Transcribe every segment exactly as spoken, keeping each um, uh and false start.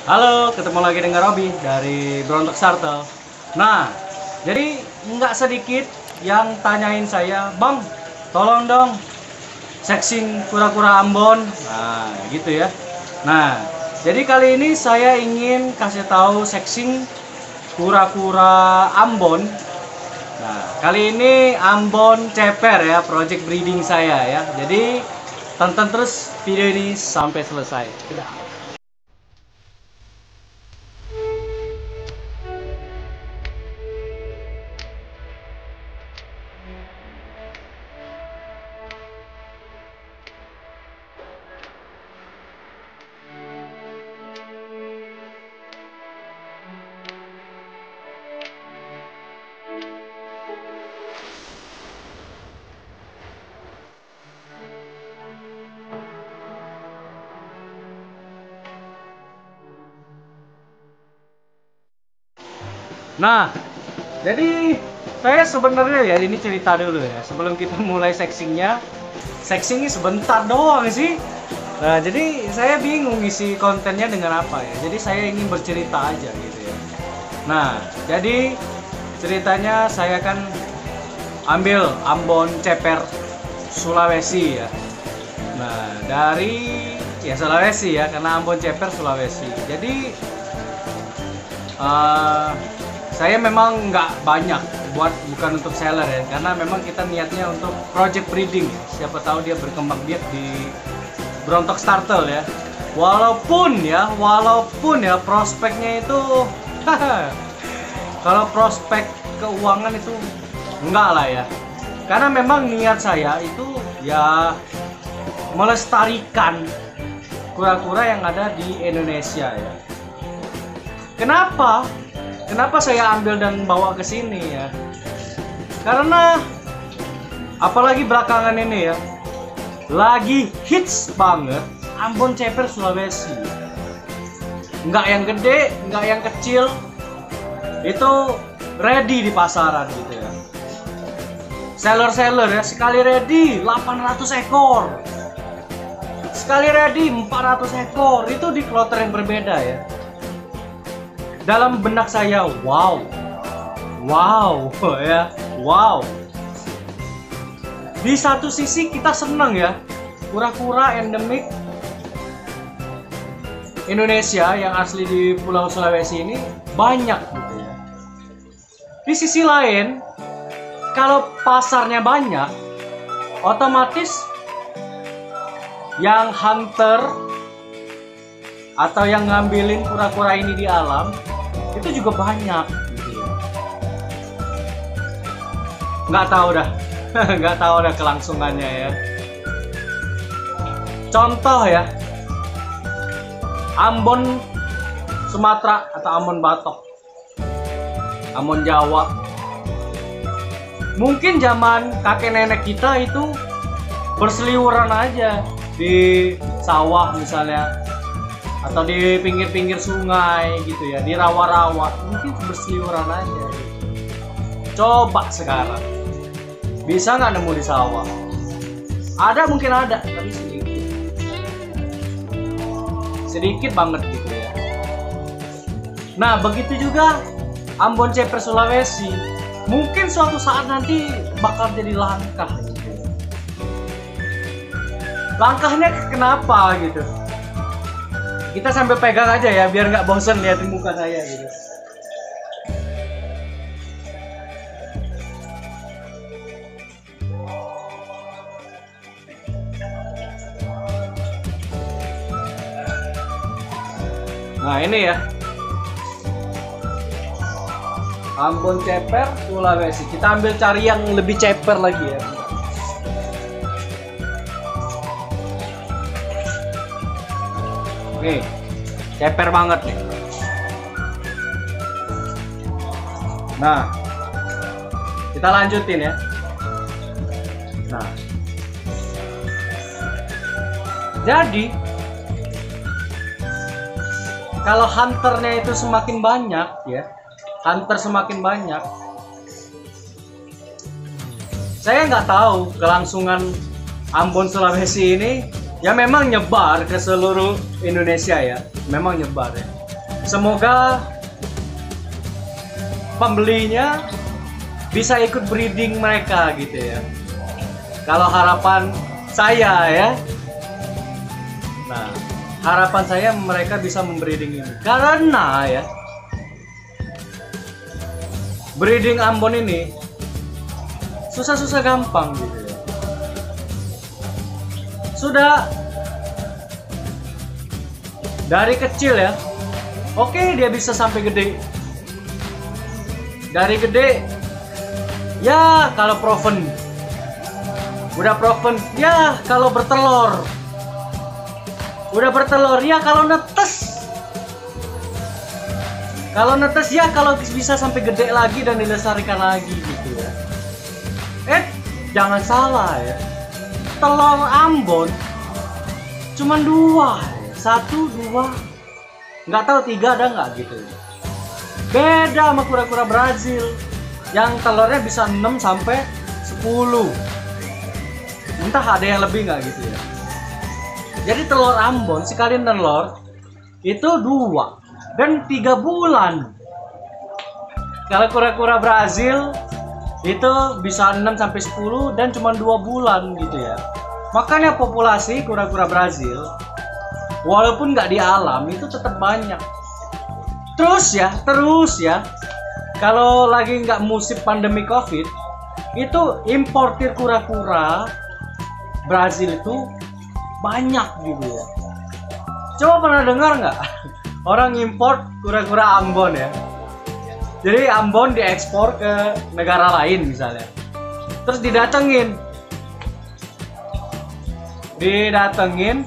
Halo, ketemu lagi dengan Robi dari Brontok Startle. Nah, jadi nggak sedikit yang tanyain saya, Bang, tolong dong seksing kura-kura Ambon. Nah, gitu ya. Nah, jadi kali ini saya ingin kasih tahu seksing kura-kura Ambon. Nah, kali ini Ambon ceper ya, project breeding saya ya. Jadi tonton terus video ini sampai selesai. Udah. Nah, jadi saya sebenarnya ya ini cerita dulu ya sebelum kita mulai seksingnya. Seksingnya sebentar doang sih. Nah, jadi saya bingung isi kontennya dengan apa ya. Jadi saya ingin bercerita aja gitu ya. Nah, jadi ceritanya saya kan ambil Ambon ceper Sulawesi ya. Nah, dari ya Sulawesi ya, karena Ambon ceper Sulawesi. Jadi uh, saya memang nggak banyak buat, bukan untuk seller ya, karena memang kita niatnya untuk project breeding ya. Siapa tahu dia berkembang biak di Brontok Startle ya. Walaupun ya, walaupun ya prospeknya itu kalau prospek keuangan itu enggak lah ya. Karena memang niat saya itu ya melestarikan kura-kura yang ada di Indonesia ya. Kenapa? Kenapa saya ambil dan bawa ke sini ya? Karena apalagi belakangan ini ya, lagi hits banget Ambon ceper Sulawesi. Nggak yang gede, nggak yang kecil, itu ready di pasaran gitu ya. Seller-seller ya, sekali ready delapan ratus ekor, sekali ready empat ratus ekor, itu di kloter yang berbeda ya. Dalam benak saya, wow, wow, ya, wow. Di satu sisi kita senang ya, kura-kura endemik Indonesia yang asli di Pulau Sulawesi ini banyak gitu ya. Di sisi lain, kalau pasarnya banyak, otomatis yang hunter atau yang ngambilin kura-kura ini di alam itu juga banyak gitu ya. Nggak tahu dah nggak tahu dah kelangsungannya ya. Contoh ya, Ambon Sumatera atau Ambon Batok, Ambon Jawa, mungkin zaman kakek nenek kita itu berseliweran aja di sawah misalnya, atau di pinggir-pinggir sungai gitu ya, di rawa-rawa, mungkin berseliweran aja gitu. Coba sekarang bisa nggak nemu di sawah? Ada, mungkin ada, tapi sedikit sedikit banget gitu ya. Nah, begitu juga Ambon ceper Sulawesi, mungkin suatu saat nanti bakal jadi langkah gitu. Langkahnya kenapa gitu? Kita sambil pegang aja ya, biar nggak bosen liatin muka saya gitu. Nah, ini ya, Ambon ceper Sulawesi. Kita ambil cari yang lebih ceper lagi ya. Nih, ceper banget nih. Nah, kita lanjutin ya. Nah, jadi kalau hunternya itu semakin banyak ya, hunter semakin banyak, saya nggak tahu kelangsungan Ambon Sulawesi ini ya memang nyebar ke seluruh Indonesia ya, memang nyebar ya. semoga pembelinya bisa ikut breeding mereka gitu ya. Kalau harapan saya ya, nah harapan saya mereka bisa membreeding ini karena ya, breeding Ambon ini susah-susah gampang gitu ya. Sudah dari kecil ya, oke dia bisa sampai gede. Dari gede ya kalau proven, udah proven ya kalau bertelur, udah bertelur ya kalau netes, kalau netes ya kalau bisa sampai gede lagi dan dilestarikan lagi gitu ya. Eh jangan salah ya, telur Ambon cuman dua, satu dua, nggak tahu tiga ada nggak gitu. Beda sama kura-kura Brazil yang telurnya bisa enam sampai sepuluh. Entah ada yang lebih nggak gitu ya. Jadi telur Ambon sekali telur itu dua dan tiga bulan. Kalau kura-kura Brazil itu bisa enam sampai sepuluh dan cuma dua bulan gitu ya. Makanya populasi kura-kura Brazil walaupun nggak di alam itu tetap banyak. Terus ya, terus ya. Kalau lagi nggak musim pandemi COVID, itu importir kura-kura Brazil itu banyak gitu ya. Coba pernah dengar nggak orang import kura-kura Ambon ya? Jadi Ambon diekspor ke negara lain misalnya, terus didatengin, didatengin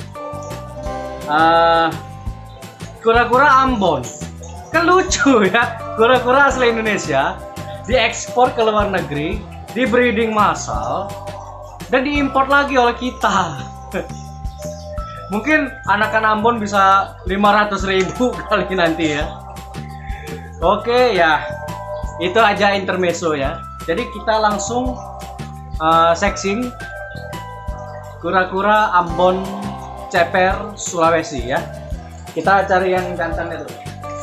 uh, kura-kura Ambon. Kan lucu ya, kura-kura asli Indonesia diekspor ke luar negeri, di breeding massal dan diimpor lagi oleh kita. Mungkin anakan Ambon bisa lima ratus ribu kali nanti ya. Oke ya, itu aja intermezzo ya. Jadi kita langsung uh, sexing kura-kura Ambon ceper Sulawesi ya. Kita cari yang jantannya dulu.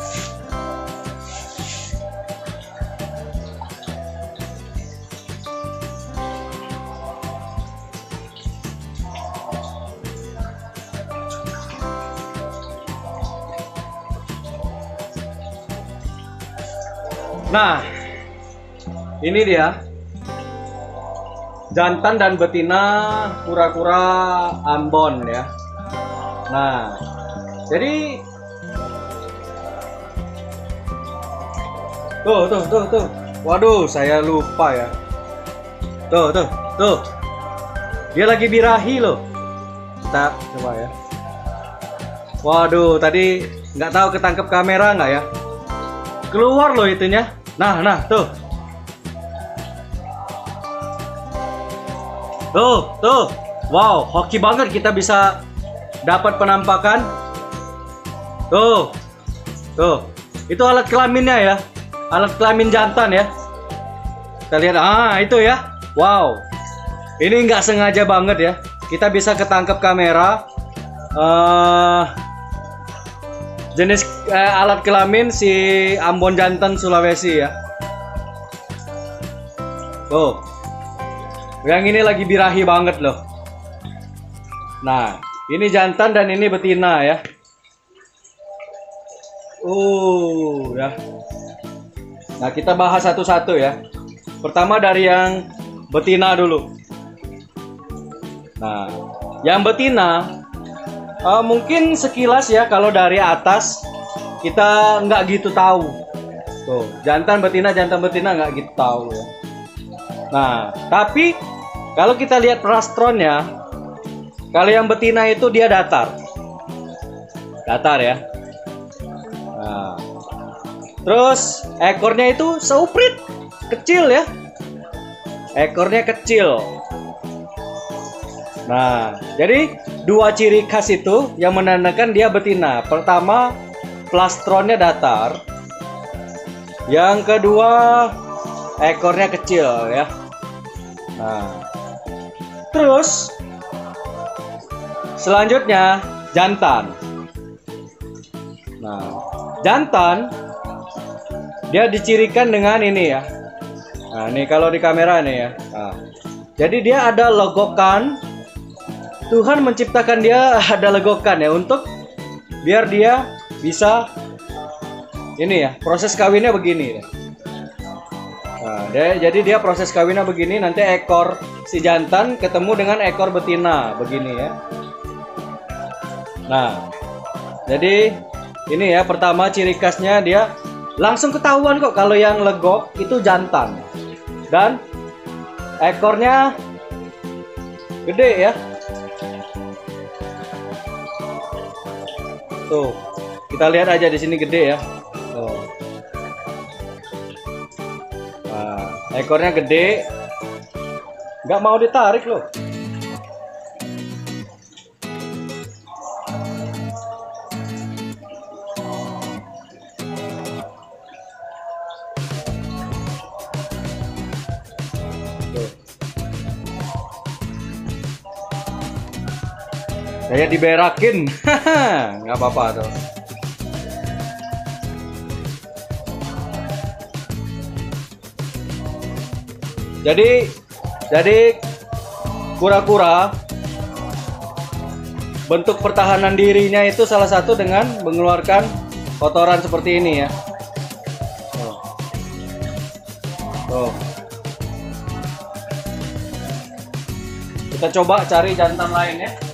Nah, ini dia jantan dan betina kura-kura Ambon ya. Nah, jadi tuh tuh tuh tuh, waduh saya lupa ya. Tuh tuh tuh, dia lagi birahi loh. Kita coba ya. Waduh, tadi nggak tahu ketangkep kamera nggak ya? Keluar loh itunya. Nah, nah, tuh. Tuh, tuh. Wow, hoki banget kita bisa dapat penampakan. Tuh. Tuh. Itu alat kelaminnya ya. Alat kelamin jantan ya. Kita lihat. Ah, itu ya. Wow. Ini nggak sengaja banget ya. Kita bisa ketangkep kamera. Uh, jenis eh, alat kelamin si Ambon jantan Sulawesi ya. Tuh, yang ini lagi birahi banget loh. Nah, ini jantan dan ini betina ya. Uh, ya. Nah, kita bahas satu-satu ya. Pertama dari yang betina dulu. Nah, yang betina Uh, mungkin sekilas ya, kalau dari atas kita nggak gitu tahu. Tuh, jantan betina jantan betina nggak gitu tahu ya. Nah, tapi kalau kita lihat plastronnya, kalau yang betina itu dia datar, datar ya. Nah, terus ekornya itu seuprit, kecil ya. Ekornya kecil. Nah, jadi dua ciri khas itu yang menandakan dia betina. Pertama, plastronnya datar. Yang kedua, ekornya kecil ya. Nah, terus selanjutnya jantan. Nah, jantan dia dicirikan dengan ini ya. Nah, ini kalau di kamera nih ya. Nah, jadi dia ada legokan. Tuhan menciptakan dia ada legokan ya untuk biar dia bisa ini ya, proses kawinnya begini ya. Nah, dia, jadi dia proses kawinnya begini, nanti ekor si jantan ketemu dengan ekor betina begini ya. Nah, jadi ini ya, pertama ciri khasnya dia langsung ketahuan kok kalau yang legok itu jantan. Dan ekornya gede ya. Tuh, kita lihat aja di sini gede ya. Tuh. Nah, ekornya gede, nggak mau ditarik loh. Tuh. Saya diberakin, nggak apa-apa tuh. Jadi, jadi kura-kura bentuk pertahanan dirinya itu salah satu dengan mengeluarkan kotoran seperti ini ya. Tuh. Tuh. Kita coba cari jantan lain ya.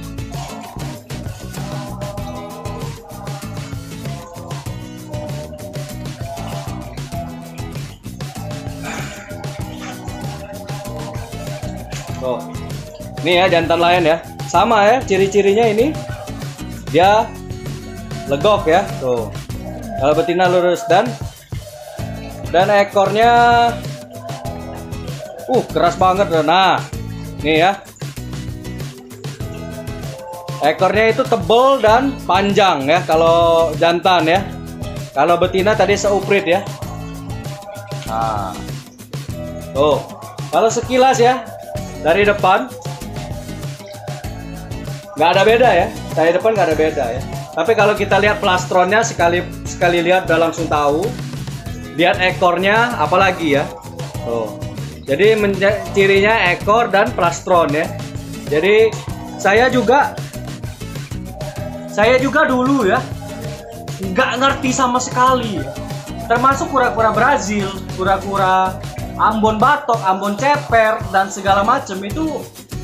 Tuh. Ini ya jantan lain ya. Sama ya ciri-cirinya ini. Dia legok ya. Tuh. Kalau betina lurus dan dan ekornya uh keras banget. Nah, nih ya. Ekornya itu tebal dan panjang ya kalau jantan ya. Kalau betina tadi seuprit ya. Nah. Tuh. Kalau sekilas ya dari depan nggak ada beda ya, dari depan nggak ada beda ya. Tapi kalau kita lihat plastronnya sekali sekali lihat udah langsung tahu. Lihat ekornya apalagi ya. Tuh. Jadi cirinya ekor dan plastron ya. Jadi saya juga saya juga dulu ya nggak ngerti sama sekali ya. Termasuk kura-kura Brazil, kura-kura Ambon batok, Ambon ceper, dan segala macam itu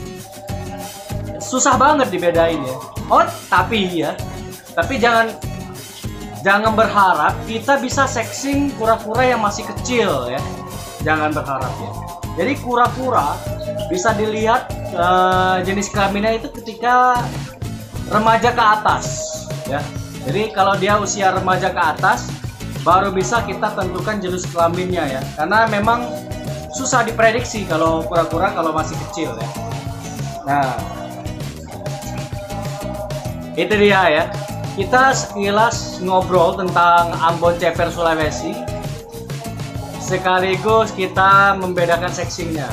susah banget dibedain ya. Oh, tapi ya, tapi jangan jangan berharap kita bisa sexing kura-kura yang masih kecil ya. Jangan berharap ya. Jadi kura-kura bisa dilihat uh, jenis kelaminnya itu ketika remaja ke atas ya. Jadi kalau dia usia remaja ke atas baru bisa kita tentukan jenis kelaminnya ya, karena memang susah diprediksi kalau kura-kura kalau masih kecil ya. Nah, itu dia ya, kita sekilas ngobrol tentang Ambon ceper Sulawesi sekaligus kita membedakan sexingnya.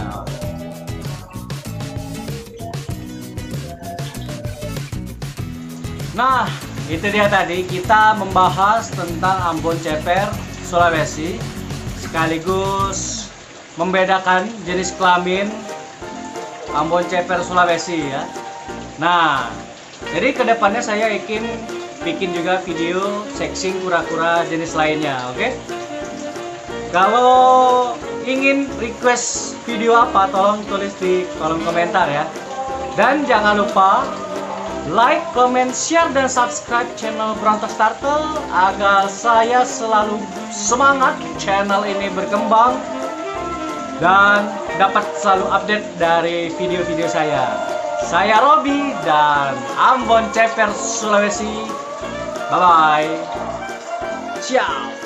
Nah, itu dia tadi kita membahas tentang Ambon ceper Sulawesi sekaligus membedakan jenis kelamin Ambon ceper Sulawesi ya. Nah, jadi kedepannya saya ingin bikin juga video sexing kura-kura jenis lainnya, oke? Okay? Kalau ingin request video apa, tolong tulis di kolom komentar ya. Dan jangan lupa like, comment, share, dan subscribe channel Brontox Turtle agar saya selalu semangat channel ini berkembang dan dapat selalu update dari video-video saya. Saya Robi dan Ambon ceper Sulawesi. Bye bye. Ciao.